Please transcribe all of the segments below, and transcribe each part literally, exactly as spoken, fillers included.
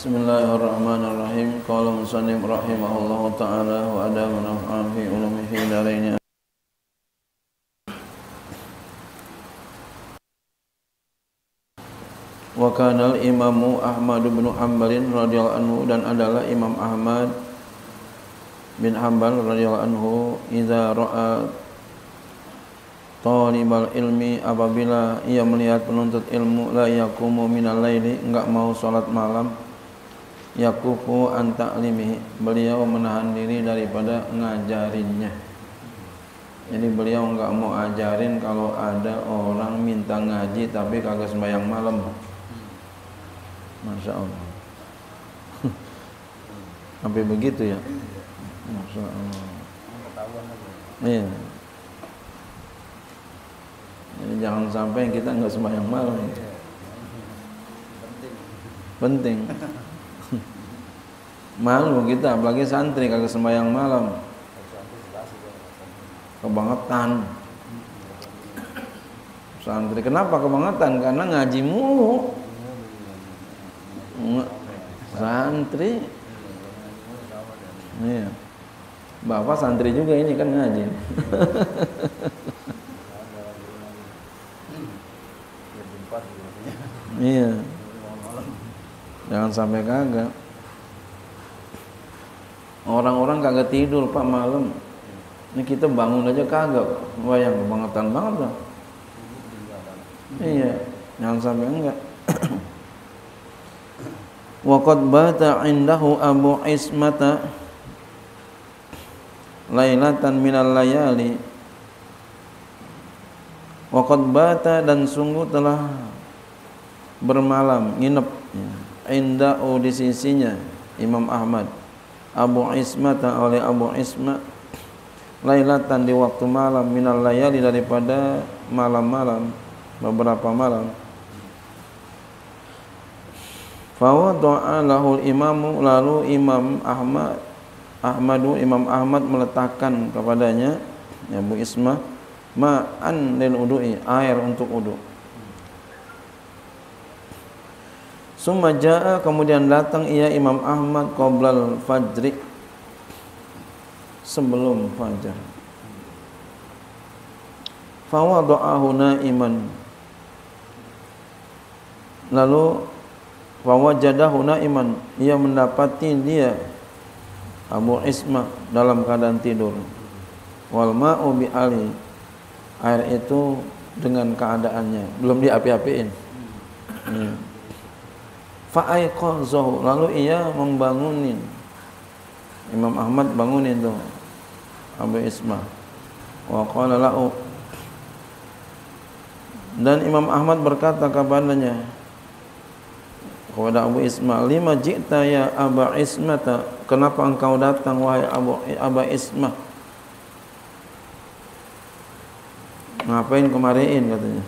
Bismillahirrahmanirrahim. Qala musannif rahimahullahu ta'ala wa adama naf'an fi ulumi fi daraini. Wa kana al-imamu Ahmad bin Hanbal radhiyallahu anhu, dan adalah Imam Ahmad bin Hanbal radhiyallahu anhu idza ra'a talibal ilmi, apabila ia melihat penuntut ilmu la yaqumu minal laili, enggak mau salat malam, yakufu an ta'limihi, beliau menahan diri daripada ngajarinnya. Jadi beliau enggak mau ajarin kalau ada orang minta ngaji tapi kagak sembahyang malam. Masya Allah. Sampai begitu ya. Masya Allah. Iya. Jadi jangan sampai kita enggak sembahyang malam. Penting. Malu kita, apalagi santri kagak sembahyang malam. Kebangetan. Santri kenapa kebangetan? Karena ngaji mulu. Santri. Iya. Bapak santri juga ini kan ngaji. Iya. Jangan sampai kagak. Orang-orang kagak tidur Pak malam. Ini kita bangun aja kagak. Bayang kebangetan banget lah. Iya, jangan sampai enggak. Wa qad bata indahu Abu Ismata lailatan minal layali. Wa qad bata, dan sungguh telah bermalam, nginep indahu di sisinya Imam Ahmad, Abu Ismata oleh Abu Isma, lailatan di waktu malam, minal layali daripada malam-malam, beberapa malam. Fawadha'a lahul imamu, lalu Imam Ahmad Ahmadu Imam Ahmad meletakkan kepadanya, ya Abu Isma, ma'an lil wudu'i, air untuk wudu. Summa jaa, kemudian datang ia Imam Ahmad qoblal fajri, sebelum fajar. Fawada'ahu na'iman, lalu fawajadahu na'iman, ia mendapati dia Abu Isma dalam keadaan tidur. Wal ma'u bi ali, air itu dengan keadaannya, belum diapi-apiin. Hmm. Fa'aiqazahu, lalu ia membangunin Imam Ahmad, bangunin tuh Abu Isma. Wa qala lahu, dan Imam Ahmad berkata kepadanya, kepada Abu Isma, lima ji'ta ya Aba Ismata, kenapa engkau datang wahai Abu Aba Isma? Ngapain kemariin katanya.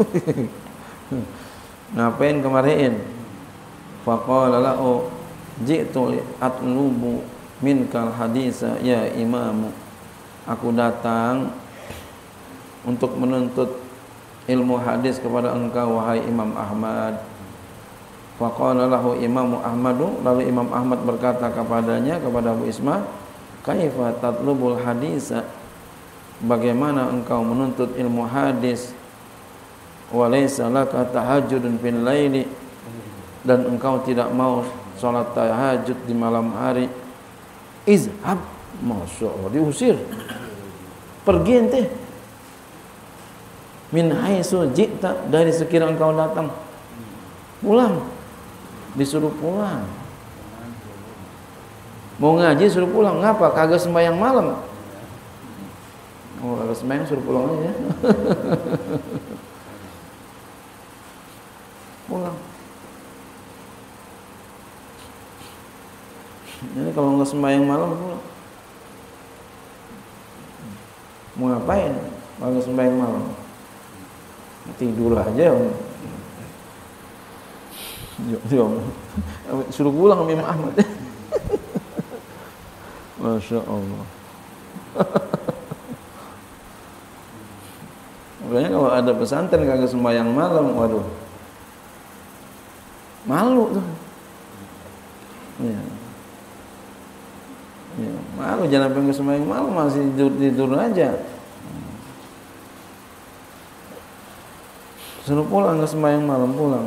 Ngapain kemariin? Faqala lahu ji'tu atlubu minkal hadisa ya imamu, aku datang untuk menuntut ilmu hadis kepada engkau wahai Imam Ahmad. Faqala lahu Imamu Ahmadu, lalu Imam Ahmad berkata kepadanya, kepada Abu Isma, kaifa tatlubul hadisa, bagaimana engkau menuntut ilmu hadis, wa laysa laka tahajjudun fil laili, dan engkau tidak mau salat tahajud di malam hari. Izhab, masya Allah, diusir, pergi ente, min haitsu ji'ta, dari sekira engkau datang, pulang, disuruh pulang. Mau ngaji suruh pulang, ngapa? Kagak sembahyang malam. Oh, kagak sembahyang suruh pulang aja. Pulang. Jadi kalau nggak sembahyang malam pulang. Mau ngapain? Kalau sembahyang malam, tidur aja. Suruh pulang Imam Ahmad. Masya Allah. Makanya kalau ada pesantren kagak sembahyang malam, waduh, malu tuh. Ya. Ya, malu jangan pengen sembahyang malu masih tidur, tidur aja. Suruh pulang ke sembahyang malam pulang.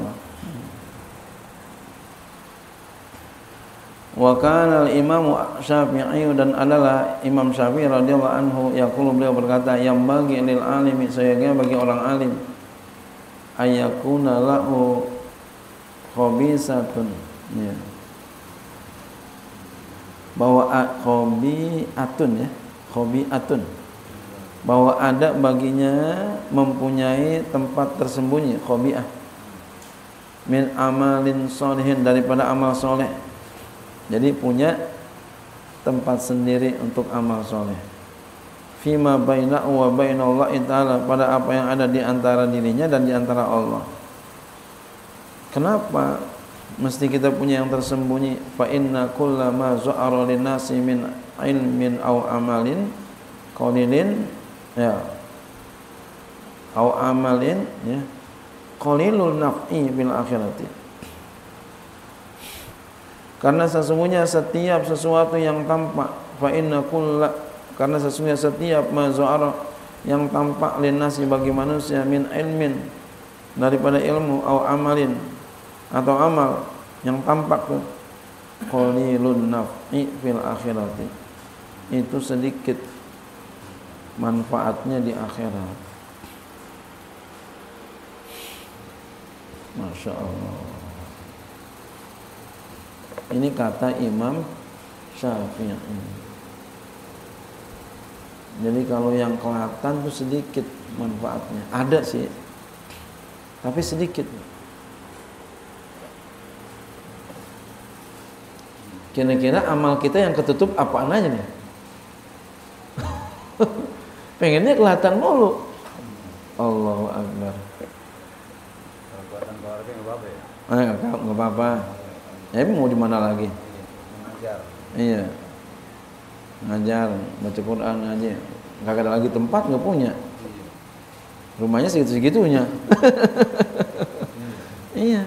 Wa kana al-Imam Syafi'i, dan adalah Imam Syafi'i radhiyallahu anhu yaqulu, beliau berkata, yang bagi lil alimi, sayangnya bagi orang alim, ayakuna lahu khabisatun, ya. Bahwa khabiatun, ya, khabiatun, bahwa ada baginya mempunyai tempat tersembunyi, khabiah, min amalin sholihin, daripada amal soleh. Jadi punya tempat sendiri untuk amal soleh. Fima bainahu wa bainallahi ta'ala, pada apa yang ada di antara dirinya dan di antara Allah. Kenapa mesti kita punya yang tersembunyi? Fa inna kullama za'ara linnasi min ilmin aw amalin qalilin, ya, aw amalin, ya, qalilul naf'i bil akhirati. Karena sesungguhnya setiap sesuatu yang tampak, fa inna kulla, karena sesungguhnya setiap mazhar yang tampak linasi bagi manusia, min ilmin, daripada ilmu, au amalin, atau amal yang tampak tuh, qalilun naf'i fil akhirati, itu sedikit manfaatnya di akhirat. Masya Allah. Ini kata Imam Syafi'i. Jadi kalau yang kelihatan tuh sedikit manfaatnya. Ada sih, tapi sedikit. Kira-kira amal kita yang ketutup apaan aja nih? Pengennya kelihatan mulu. Allahu Akbar. Perbuatan keluarga nggak apa-apa ya? Eh, nggak apa-apa. Ya, mau di mana lagi? Mengajar. Iya, ngajar, baca Quran aja. Gak ada lagi tempat, nggak punya. Rumahnya segitu-segitunya. Iya.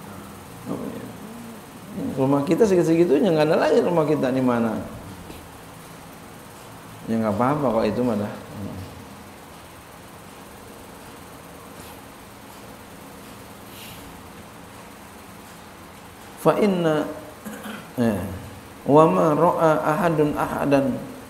Rumah kita segitu-segitunya, nggak ada lagi rumah kita di mana. Ya nggak apa-apa kok itu malah. Fa inna eh, wa ma ra'a ahadun ahadan,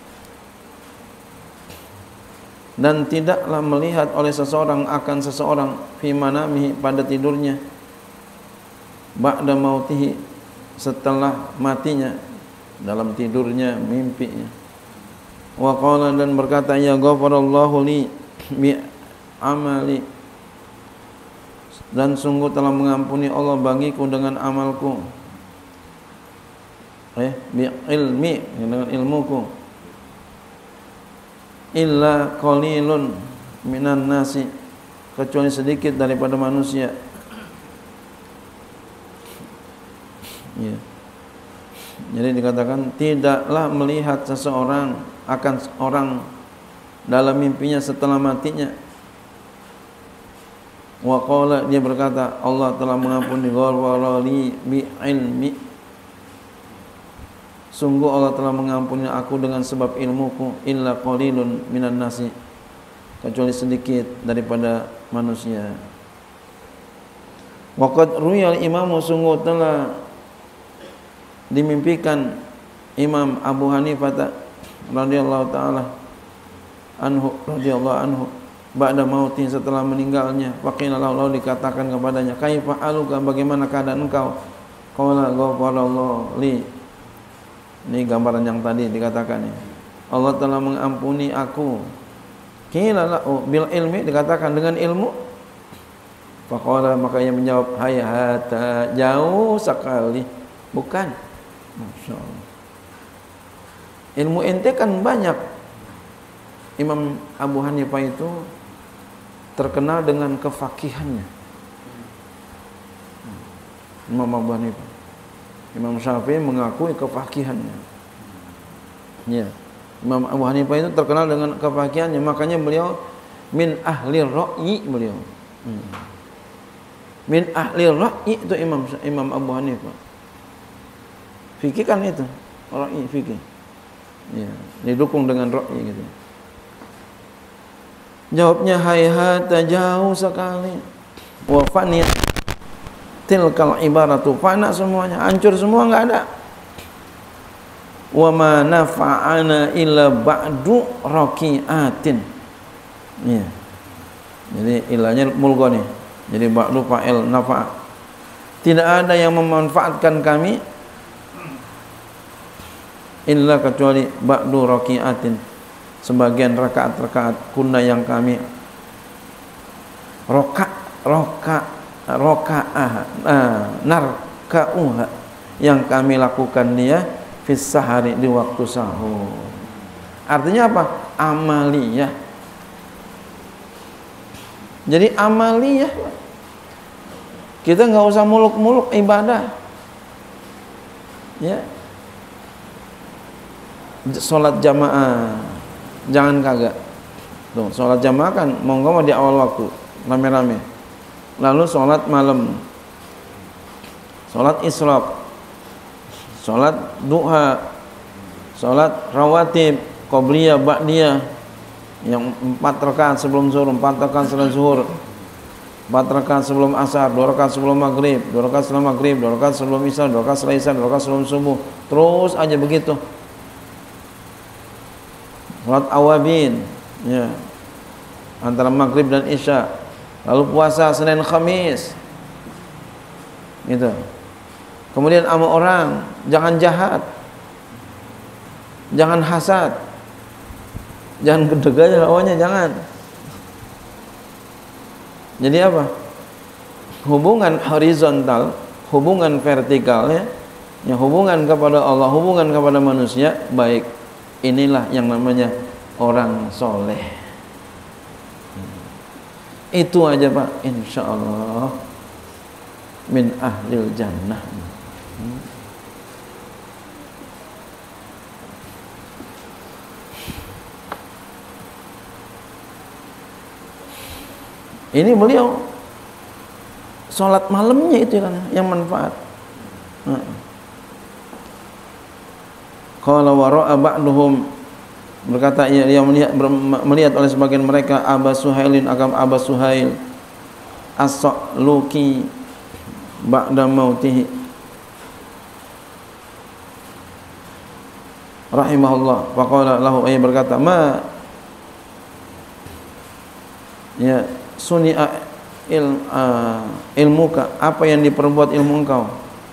dan tidaklah melihat oleh seseorang akan seseorang fi manamihi, pada tidurnya, ba'da mautihi, setelah matinya, dalam tidurnya, mimpinya. Wa qala, dan berkata, ya ghafarallahu li bi amali, dan sungguh telah mengampuni Allah bagiku dengan amalku, eh bi ilmi, dengan ilmuku, illa qalilun minan nasi, kecuali sedikit daripada manusia. Ya. Jadi dikatakan tidaklah melihat seseorang akan orang dalam mimpinya setelah matinya. Wa qala, dia berkata, Allah telah mengampuni ghafarali bi ilmi, sungguh Allah telah mengampuni aku dengan sebab ilmuku, illa qalilun minan nasi, kecuali sedikit daripada manusia. Wa qad ruya al-imamu, sungguh telah dimimpikan Imam Abu Hanifah radhiyallahu taala anhu, radhiyallahu anhu, ba'da mauti, setelah meninggalnya. Faqila lahu, dikatakan kepadanya, kaifa aluka, bagaimana keadaan engkau? Qala ghafarallahu li, ini gambaran yang tadi dikatakan ya, Allah telah mengampuni aku. Qila lahu bil ilmi, dikatakan dengan ilmu. Faqala, maka ia menjawab, hayata, jauh sekali, bukan. Masya Allah. Ilmu ente kan banyak. Imam Abu Hanifah itu terkenal dengan kefakihannya. Imam Abu Hanifah. Imam Syafi'i mengakui kefakihannya. Ya. Imam Abu Hanifah itu terkenal dengan kefakihannya, makanya beliau min ahli ra'yi beliau. Hmm. Min ahli ra'yi itu Imam Imam Abu Hanifah. Fikih kan itu, ra'i fikih. Ya, didukung dengan ra'i gitu. Jawabnya hayhata, jauh sekali. Wa fani tilkal ibaratu, fana semuanya, hancur semua, enggak ada. Wa ma nafa'ana illa ba'du raqiatin. Ya. Jadi ilahnya mulgha nih. Jadi ba'du fa'il nafa'. Tidak ada yang memanfaatkan kami illa kecuali ba'du raqiatin, sebagian rakaat-rakaat kunna yang kami roka roka rokaah nah, narkauha yang kami lakukan dia fis sahari, di waktu sahur. Artinya apa? Amaliyah. Jadi amaliyah, kita nggak usah muluk-muluk ibadah, ya. Sholat jamaah jangan kagak tuh, sholat jamaah kan monggo mau di awal waktu rame-rame, lalu sholat malam, sholat isyraq, sholat duha, sholat rawatib, qobliyah, ba'diyah, yang empat rakaat sebelum zuhur, empat rakaat setelah zuhur, empat rakaat sebelum asar, dua rakaat sebelum maghrib, dua rakaat setelah maghrib, dua rakaat sebelum isya, dua rakaat setelah isya, dua rakaat sebelum subuh, terus aja begitu. Salat awabin, ya, antara maghrib dan isya, lalu puasa Senin Khamis, gitu. Kemudian sama orang, jangan jahat, jangan hasad, jangan gedeg lawannya, jangan. Jadi apa? Hubungan horizontal, hubungan vertikal, ya, ya, hubungan kepada Allah, hubungan kepada manusia baik. Inilah yang namanya orang soleh. Itu aja Pak, insya Allah min ahlil jannah. Ini beliau sholat malamnya itu kan yang manfaat. Qala wa ra'a ba'duhum, berkata ia, dia melihat, melihat oleh sebagian mereka Aba Suhailin, agam Aba Suhail as-Sa'luki ba'da mautihi rahimahullah. Faqala lahu, ia berkata, ma ya suni'a il, uh, ilmuka, apa yang diperbuat ilmu engkau?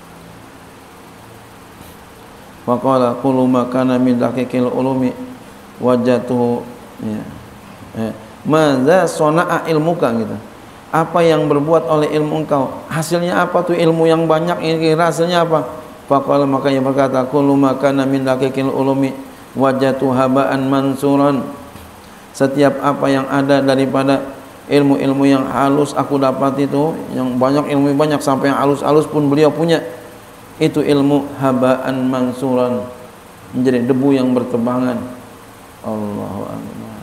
Faqala kullu ma kana min daqiqil ulumi wajatuhu, ya. Eh, madza sana'a ilmuka, gitu. Apa yang berbuat oleh ilmu engkau? Hasilnya apa tuh ilmu yang banyak ini, kira hasilnya apa? Faqala, maka ia berkata, kullu ma kana min daqiqil ulumi wajatu haba'an mansuran. Setiap apa yang ada daripada ilmu-ilmu yang halus aku dapat itu, yang banyak ilmu banyak sampai yang halus-halus pun beliau punya. Itu ilmu haba'an mansuran, menjadi debu yang berterbangan. Allahu akbar.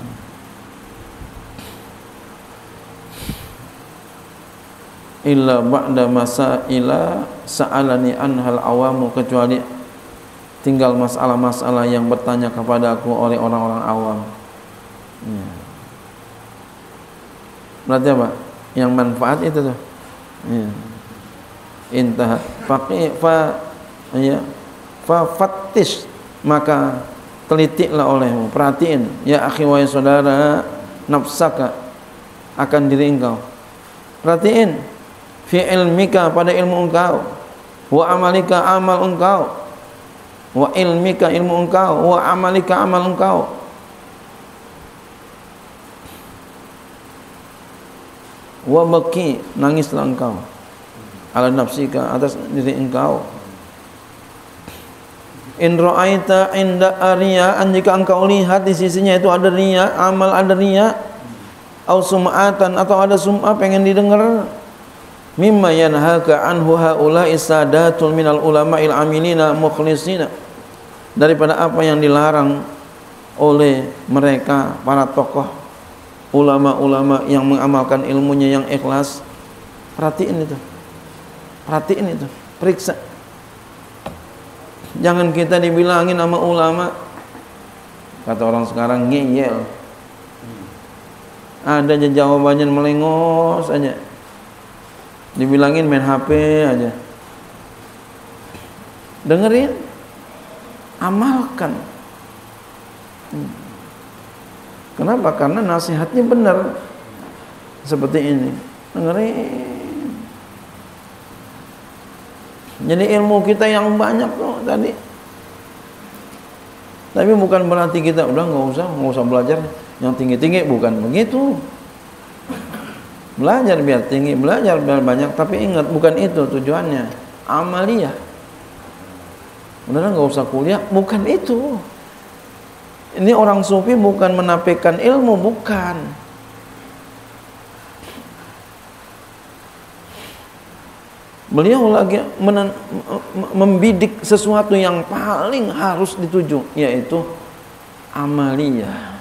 Illa ba'da masaila sa'alani anhal awamu, kecuali tinggal masalah-masalah yang bertanya kepada aku oleh orang-orang awam. Ya. Berarti apa? Yang manfaat itu tuh. Ya. Intah faqih fa ya fa fattish, maka telitilah olehmu, perhatiin ya akhi wa saudara, nafsaka, akan diri engkau, perhatiin fi ilmika, pada ilmu engkau, wa amalika, amal engkau, wa ilmika, ilmu engkau, wa amalika, amal engkau. Wa baki, nangislah engkau, ala nafsika, atas diri engkau. In ra'aita inda ariya'an, jika engkau lihat di sisinya itu ada riya, amal ada riya, au sum'atan, atau ada sum'ah, pengen didengar, mimma yanhaka anhu haula'i sadatul minal ulama'il amilina mukhlisina, daripada apa yang dilarang oleh mereka para tokoh ulama-ulama yang mengamalkan ilmunya yang ikhlas. Perhatiin itu, perhatiin itu, periksa. Jangan kita dibilangin sama ulama, kata orang sekarang, ngeyel. Ada aja jawabannya melengos aja. Dibilangin main H P aja. Dengerin, amalkan. Kenapa? Karena nasihatnya benar. Seperti ini. Dengerin. Jadi ilmu kita yang banyak tuh tadi. Tapi bukan berarti kita udah nggak usah, nggak usah belajar yang tinggi-tinggi, bukan begitu. Belajar biar tinggi, belajar biar banyak, tapi ingat bukan itu tujuannya. Amaliyah. Udah nggak usah kuliah, bukan itu. Ini orang sufi bukan menafikan ilmu, bukan. Beliau lagi menen, membidik sesuatu yang paling harus dituju, yaitu amaliyah.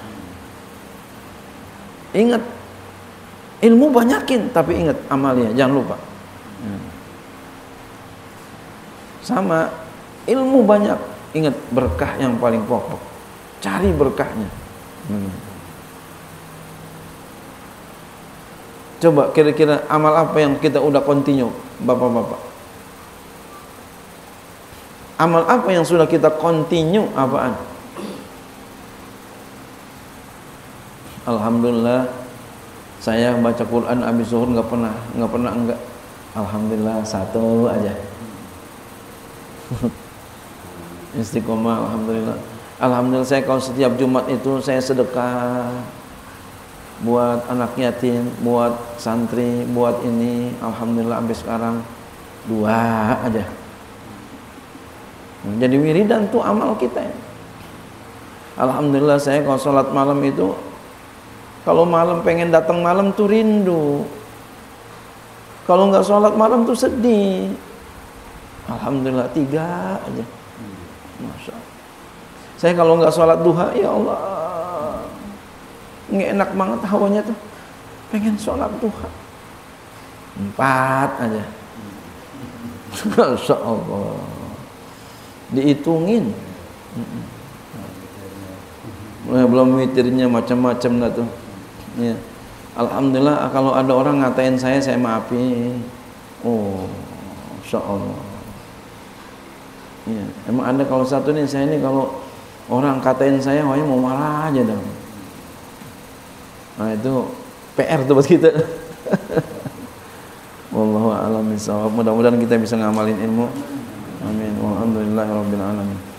Ingat, ilmu banyakin, tapi ingat amaliyah, jangan lupa. Sama, ilmu banyak, ingat berkah yang paling pokok. Cari berkahnya. Hmm. Coba kira-kira amal apa yang kita udah continue, bapak-bapak? Amal apa yang sudah kita continue, apaan? Alhamdulillah, saya baca Quran habis zuhur nggak pernah, nggak pernah enggak. Alhamdulillah satu aja. Istiqomah, alhamdulillah. Alhamdulillah saya kalau setiap Jumat itu saya sedekah buat anak yatim, buat santri, buat ini. Alhamdulillah sampai sekarang dua aja. Jadi wiridan tuh amal kita. Alhamdulillah saya kalau sholat malam itu, kalau malam pengen datang malam tuh rindu. Kalau nggak sholat malam tuh sedih. Alhamdulillah tiga aja. Masya Allah. Saya kalau nggak sholat duha, ya Allah, nggak enak banget hawanya tuh, pengen sholat duha. Empat aja. Masya Allah. Dihitungin. Belum witirnya macam-macam lah tuh. Ya. Alhamdulillah kalau ada orang ngatain saya, saya maafin. Oh, Masya Allah. Ya. Emang ada kalau satu nih, saya ini kalau orang katain saya, wahnya mau marah aja dong. Nah itu P R tuh buat kita. Wallahu a'lam bishawab. Mudah-mudahan kita bisa ngamalin ilmu. Amin. Walhamdulillahirabbil alamin.